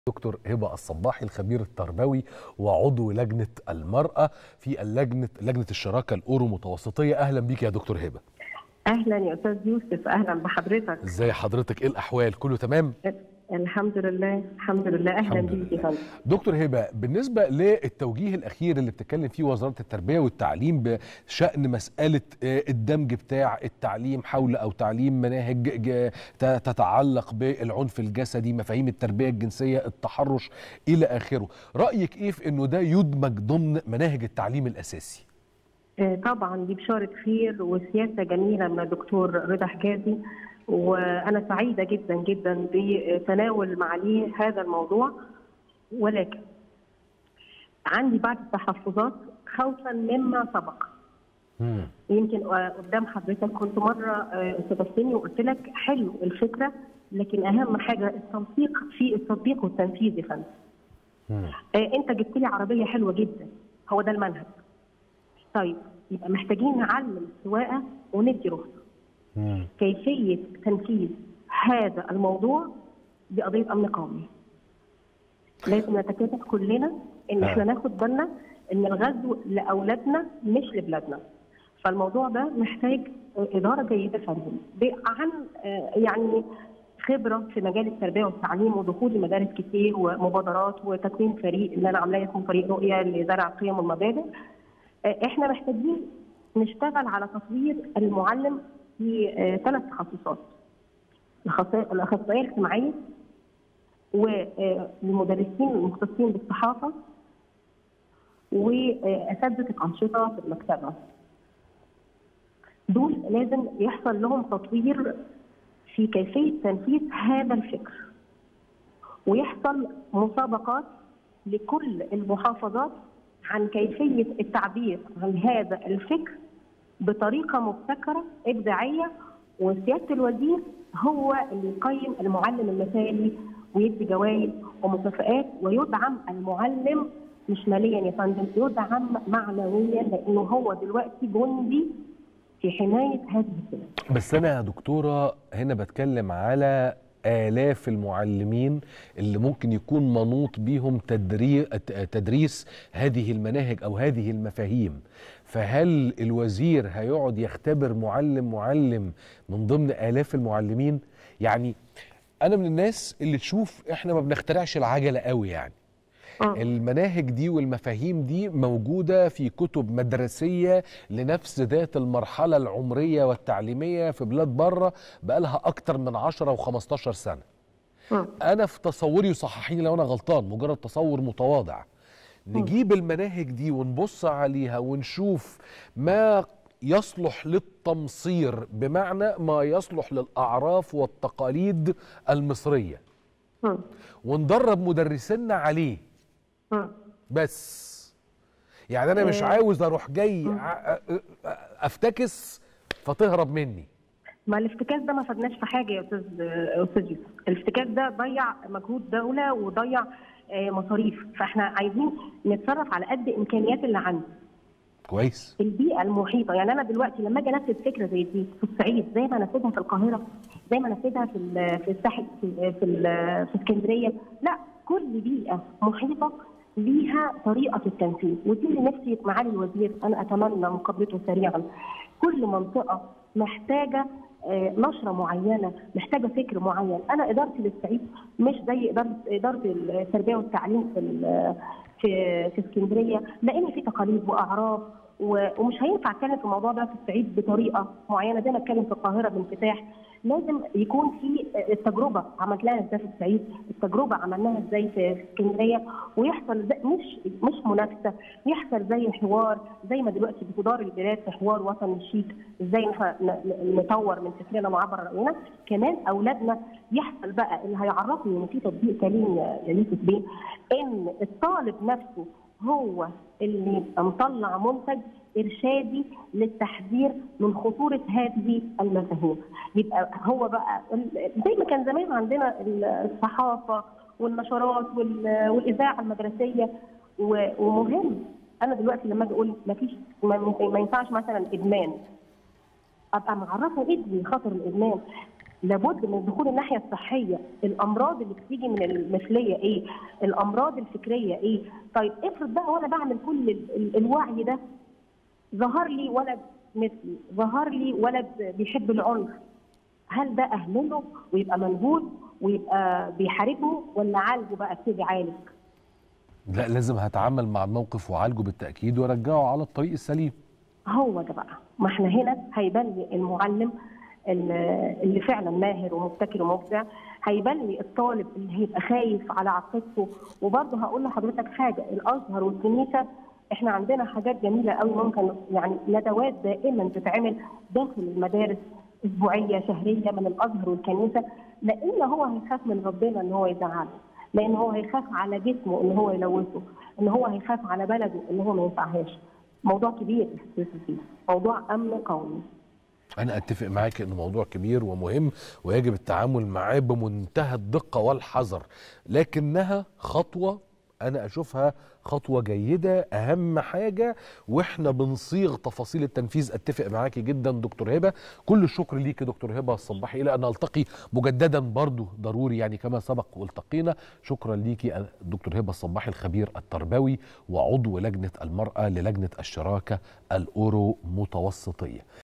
دكتور هبة الصباحي الخبير التربوي وعضو لجنة المرأة في لجنة الشراكة الأورو متوسطية. أهلا بيك يا دكتور هبة. اهلا يا استاذ يوسف، اهلا بحضرتك. ازاي حضرتك؟ ايه الأحوال؟ كله تمام؟ الحمد لله الحمد لله. اهلا بيك يا فندم. دكتور هبة، بالنسبة للتوجيه الأخير اللي بتتكلم فيه وزارة التربية والتعليم بشأن مسألة الدمج بتاع التعليم حول أو تعليم مناهج تتعلق بالعنف الجسدي، مفاهيم التربية الجنسية، التحرش إلى آخره، رأيك إيه في إنه ده يدمج ضمن مناهج التعليم الأساسي؟ طبعا دي بشارة خير وسياسة جميلة من الدكتور رضا حجازي، وأنا سعيدة جدا جدا بتناول معاليه هذا الموضوع، ولكن عندي بعض التحفظات خوفا مما سبق. يمكن قدام حضرتك كنت مرة استضفتني وقلت لك حلو الفكرة، لكن أهم حاجة التنسيق في التطبيق والتنفيذ يا فندم. أنت جبت لي عربية حلوة جدا، هو ده المنهج. طيب يبقى محتاجين نعلم السواقه وندي رخصه. كيفيه تنفيذ هذا الموضوع دي قضيه امن قومي. لازم نتكاتف كلنا ان احنا ناخد بالنا ان الغزو لاولادنا مش لبلادنا. فالموضوع ده محتاج اداره جيده فنيا عن يعني خبره في مجال التربيه والتعليم ودخول لمدارس كتير ومبادرات وتكوين فريق اللي انا عاملاه اسمه فريق رؤيه لزرع القيم والمبادئ. احنا محتاجين نشتغل على تطوير المعلم في 3 تخصصات: الاخصائيه الاجتماعيه والمدرسين المختصين بالصحافه واساتذه الانشطه في المكتبه. دول لازم يحصل لهم تطوير في كيفيه تنفيذ هذا الفكر، ويحصل مسابقات لكل المحافظات عن كيفية التعبير عن هذا الفكر بطريقة مبتكرة إبداعية، وسيادة الوزير هو اللي يقيم المعلم المثالي ويدي جوائز ومكافآت، ويدعم المعلم مش ماليا يا فندم، يدعم معنويا، لأنه هو دلوقتي جندي في حماية هذه البلاد. بس أنا يا دكتورة هنا بتكلم على آلاف المعلمين اللي ممكن يكون منوط بيهم تدريس هذه المناهج أو هذه المفاهيم. فهل الوزير هيقعد يختبر معلم من ضمن آلاف المعلمين؟ يعني أنا من الناس اللي تشوف إحنا ما بنخترعش العجلة قوي، يعني المناهج دي والمفاهيم دي موجودة في كتب مدرسية لنفس ذات المرحلة العمرية والتعليمية في بلاد بره بقالها أكتر من 10 و15 سنة. أنا في تصوري، وصححيني لو أنا غلطان، مجرد تصور متواضع، نجيب المناهج دي ونبص عليها ونشوف ما يصلح للتمصير، بمعنى ما يصلح للأعراف والتقاليد المصرية، وندرب مدرسينا عليه. بس يعني انا مش عاوز اروح جاي افتكس فتهرب مني. ما الافتكاس ده ما فادناش في حاجه يا استاذ يوسف. الافتكاس ده ضيع مجهود دوله وضيع مصاريف، فاحنا عايزين نتصرف على قد امكانيات اللي عندنا. كويس. البيئه المحيطه، يعني انا دلوقتي لما اجي انفذ فكره زي دي في الصعيد زي ما انفذها في القاهره، زي ما انفذها في الساحل في اسكندريه، لا، كل بيئه محيطه ليها طريقه التنفيذ، ودي اللي نفسي معالي الوزير انا اتمنى مقابلته سريعا. كل منطقه محتاجه نشره معينه، محتاجه فكر معين. انا ادارتي للصعيد مش زي اداره التربيه والتعليم في اسكندريه، لان في تقاليد واعراف، ومش هينفع اتكلم في الموضوع ده في الصعيد بطريقه معينه زي ما اتكلم في القاهره بانفتاح. لازم يكون في التجربه عملناها ازاي في الصعيد، التجربه عملناها ازاي في اسكندريه، ويحصل مش منافسه، يحصل زي حوار، زي ما دلوقتي بتدار البلاد في حوار وطني شيك، ازاي نطور من فكرنا ونعبر عن راينا. كمان اولادنا يحصل بقى اللي هيعرفني ان في تطبيق سليم يا يوسف بيه، ان الطالب نفسه هو اللي يبقى مطلع منتج ارشادي للتحذير من خطوره هذه المفاهيم. يبقى هو بقى زي ما كان زمان عندنا الصحافه والنشرات والاذاعه المدرسيه. ومهم انا دلوقتي لما اجي اقول ما ينفعش مثلا ادمان، ابقى معرفه ابني خطر الادمان. لابد من دخول الناحيه الصحيه، الامراض اللي بتيجي من المثليه ايه؟ الامراض الفكريه ايه؟ طيب افرض بقى وانا بعمل كل الوعي ده ظهر لي ولد مثلي، ظهر لي ولد بيحب العنف، هل ده اهمله ويبقى منبوذ ويبقى بيحاربه، ولا عالجه بقى ابتدي عالج؟ لا، لازم هتعامل مع الموقف وعالجه بالتأكيد وارجعه على الطريق السليم. هو ده بقى، ما احنا هنا هيبان لي المعلم اللي فعلا ماهر ومبتكر ومبدع، هيبان لي الطالب اللي هيبقى خايف على عقيدته. وبرضه هقول لحضرتك حاجه، الازهر والكنيسه احنا عندنا حاجات جميله قوي، ممكن يعني ندوات دائما تتعمل داخل المدارس اسبوعيه شهريه من الازهر والكنيسه، لان هو هيخاف من ربنا ان هو يزعله، لان هو هيخاف على جسمه ان هو يلوثه، ان هو هيخاف على بلده ان هو ما ينفعهاش. موضوع كبير فيه، موضوع امن قومي. أنا أتفق معاك إنه موضوع كبير ومهم ويجب التعامل معاه بمنتهى الدقة والحذر، لكنها خطوة أنا أشوفها خطوة جيدة. أهم حاجة وإحنا بنصيغ تفاصيل التنفيذ. أتفق معاكي جدا دكتور هبة، كل الشكر ليكي دكتور هبة الصباحي. إلى أن نلتقي مجددا برضو ضروري يعني كما سبق والتقينا. شكرا ليكي دكتور هبة الصباحي الخبير التربوي وعضو لجنة المرأة للجنة الشراكة الأورو متوسطية.